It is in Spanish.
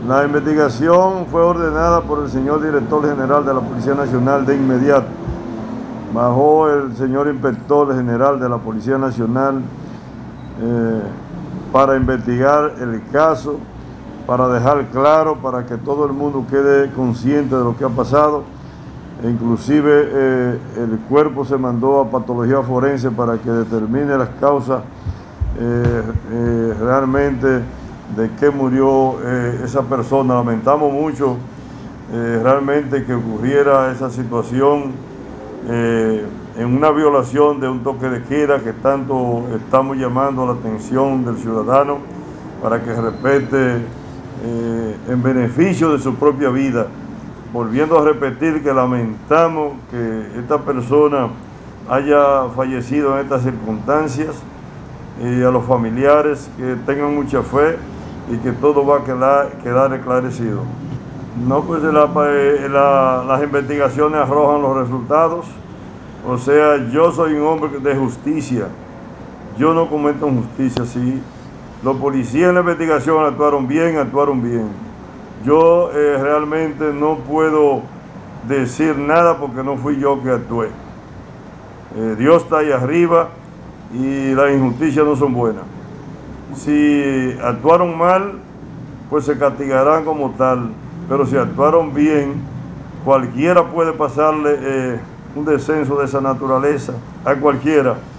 La investigación fue ordenada por el señor director general de la Policía Nacional de inmediato. Bajó el señor inspector general de la Policía Nacional para investigar el caso, para dejar claro, para que todo el mundo quede consciente de lo que ha pasado. Inclusive el cuerpo se mandó a patología forense para que determine las causas realmente de qué murió esa persona. Lamentamos mucho realmente que ocurriera esa situación en una violación de un toque de queda que tanto estamos llamando la atención del ciudadano para que respete en beneficio de su propia vida. Volviendo a repetir que lamentamos que esta persona haya fallecido en estas circunstancias, y a los familiares que tengan mucha fe y que todo va a quedar esclarecido. No, pues las investigaciones arrojan los resultados. O sea, yo soy un hombre de justicia, yo no cometo injusticia. Si los policías en la investigación actuaron bien. Yo realmente no puedo decir nada porque no fui yo que actué. Dios está ahí arriba y las injusticias no son buenas. Si actuaron mal, pues se castigarán como tal, pero si actuaron bien, cualquiera puede pasarle un descenso de esa naturaleza, a cualquiera.